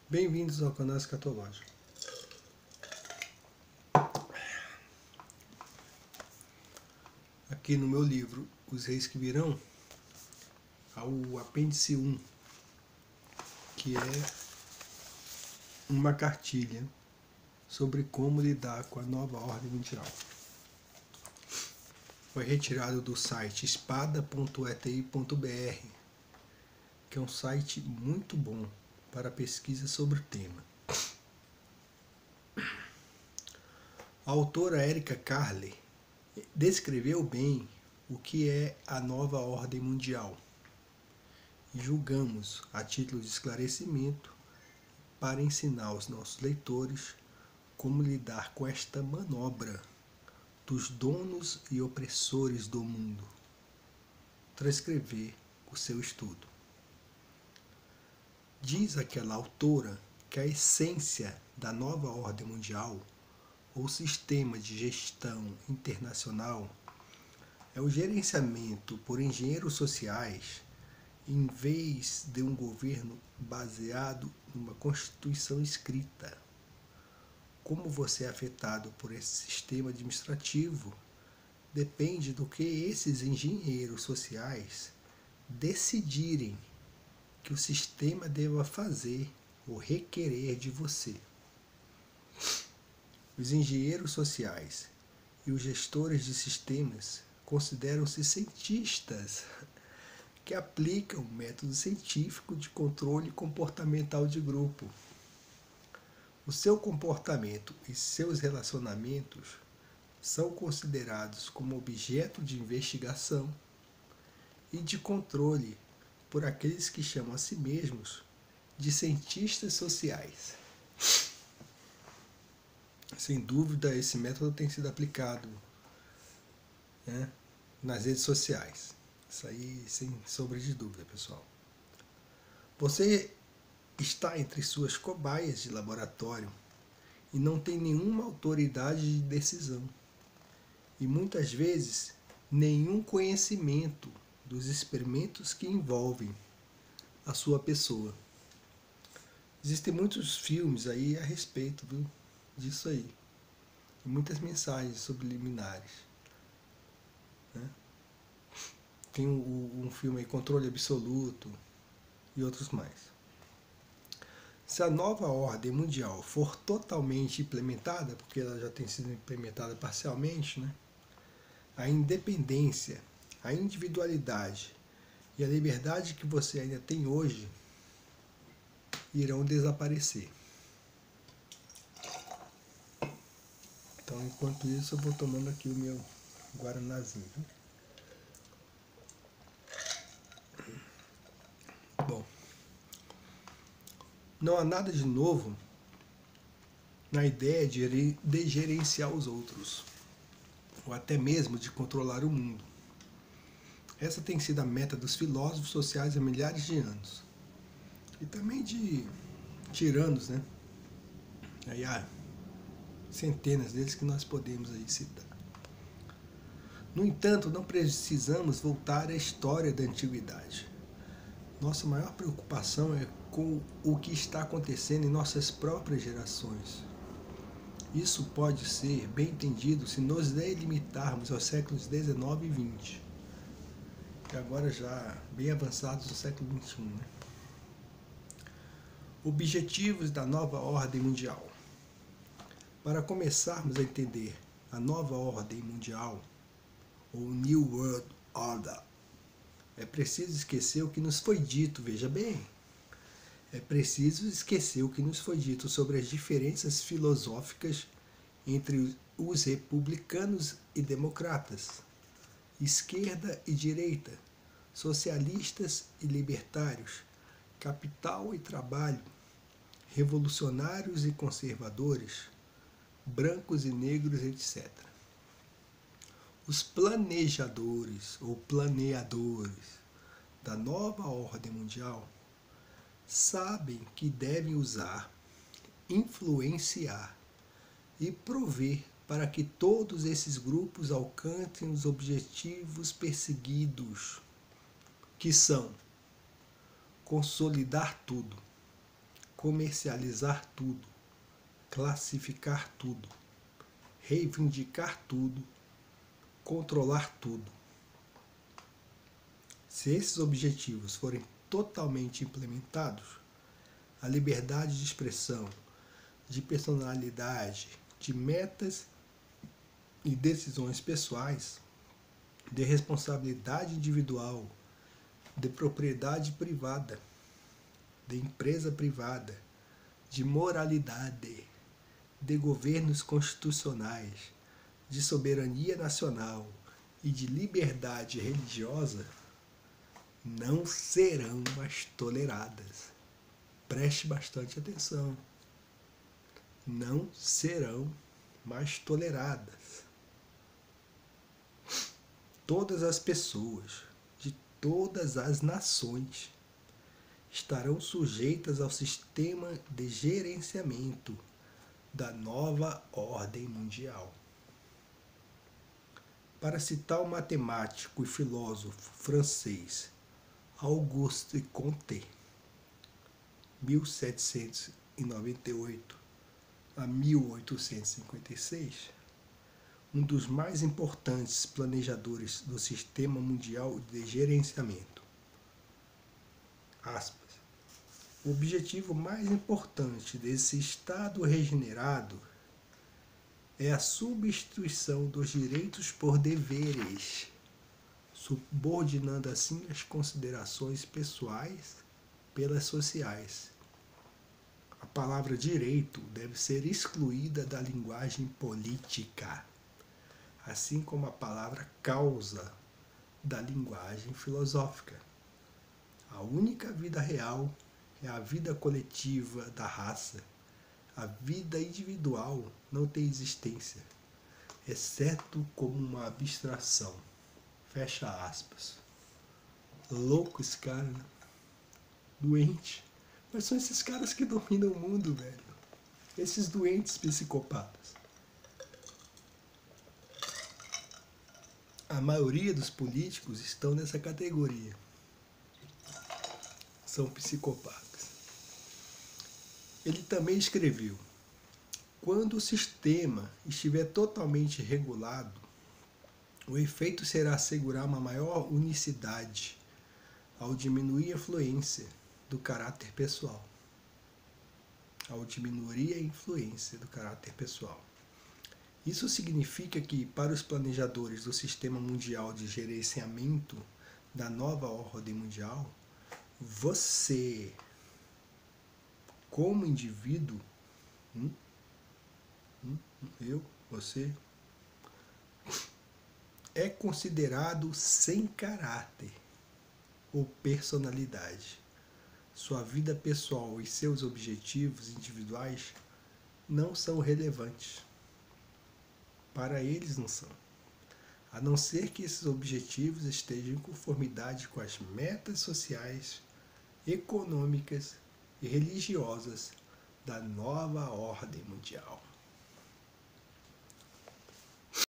Bem-vindos ao canal Escatológico. Aqui no meu livro Os Reis que Virão, há o apêndice 1, que é uma cartilha sobre como lidar com a nova ordem mundial. Foi retirado do site espada.eti.br, que é um site muito bom para pesquisa sobre o tema. A autora Erika Carle descreveu bem o que é a nova ordem mundial e julgamos, a título de esclarecimento, para ensinar aos nossos leitores como lidar com esta manobra dos donos e opressores do mundo. Transcrever o seu estudo. Diz aquela autora que a essência da nova ordem mundial, ou sistema de gestão internacional, é o gerenciamento por engenheiros sociais em vez de um governo baseado numa constituição escrita. Como você é afetado por esse sistema administrativo depende do que esses engenheiros sociais decidirem que o sistema deva fazer ou requerer de você. Os engenheiros sociais e os gestores de sistemas consideram-se cientistas que aplicam o método científico de controle comportamental de grupo. O seu comportamento e seus relacionamentos são considerados como objeto de investigação e de controle por aqueles que chamam a si mesmos de cientistas sociais. Sem dúvida, esse método tem sido aplicado, né, nas redes sociais. Isso aí, sem sombra de dúvida, pessoal. Você está entre suas cobaias de laboratório e não tem nenhuma autoridade de decisão. E muitas vezes, nenhum conhecimento dos experimentos que envolvem a sua pessoa. Existem muitos filmes aí a respeito disso aí. E muitas mensagens subliminares. Né? Tem um filme aí, Controle Absoluto, e outros mais. Se a nova ordem mundial for totalmente implementada, porque ela já tem sido implementada parcialmente, né? A independência, a individualidade e a liberdade que você ainda tem hoje irão desaparecer. Então, enquanto isso, eu vou tomando aqui o meu guaranazinho. Bom, não há nada de novo na ideia de gerenciar os outros, ou até mesmo de controlar o mundo. Essa tem sido a meta dos filósofos sociais há milhares de anos. E também de tiranos, né? Aí há centenas deles que nós podemos aí citar. No entanto, não precisamos voltar à história da antiguidade. Nossa maior preocupação é com o que está acontecendo em nossas próprias gerações. Isso pode ser bem entendido se nos delimitarmos aos séculos XIX e XX, e agora já bem avançados no século XXI. Né? Objetivos da nova ordem mundial. Para começarmos a entender a nova ordem mundial, ou New World Order, é preciso esquecer o que nos foi dito, veja bem. É preciso esquecer o que nos foi dito sobre as diferenças filosóficas entre os republicanos e democratas, esquerda e direita, socialistas e libertários, capital e trabalho, revolucionários e conservadores, brancos e negros, etc. Os planejadores ou planeadores da nova ordem mundial sabem que devem usar, influenciar e prover para que todos esses grupos alcancem os objetivos perseguidos, que são consolidar tudo, comercializar tudo, classificar tudo, reivindicar tudo, controlar tudo. Se esses objetivos forem totalmente implementados, a liberdade de expressão, de personalidade, de metas e decisões pessoais, de responsabilidade individual, de propriedade privada, de empresa privada, de moralidade, de governos constitucionais, de soberania nacional e de liberdade religiosa não serão mais toleradas. Preste bastante atenção. Não serão mais toleradas. Todas as pessoas de todas as nações estarão sujeitas ao sistema de gerenciamento da nova ordem mundial. Para citar o matemático e filósofo francês Auguste Comte, 1798 a 1856, um dos mais importantes planejadores do sistema mundial de gerenciamento. Aspas. O objetivo mais importante desse Estado regenerado é a substituição dos direitos por deveres, subordinando assim as considerações pessoais pelas sociais. A palavra direito deve ser excluída da linguagem política, assim como a palavra causa da linguagem filosófica. A única vida real é a vida coletiva da raça. A vida individual não tem existência, exceto como uma abstração. Fecha aspas. Louco esse cara, né? Doente. Mas são esses caras que dominam o mundo, velho. Esses doentes psicopatas. A maioria dos políticos estão nessa categoria. São psicopatas. Ele também escreveu: quando o sistema estiver totalmente regulado, o efeito será assegurar uma maior unicidade ao diminuir a influência do caráter pessoal. Isso significa que, para os planejadores do Sistema Mundial de Gerenciamento da nova ordem mundial, você, como indivíduo, você, é considerado sem caráter ou personalidade. Sua vida pessoal e seus objetivos individuais não são relevantes. Para eles não são. A não ser que esses objetivos estejam em conformidade com as metas sociais, econômicas e religiosas da nova ordem mundial.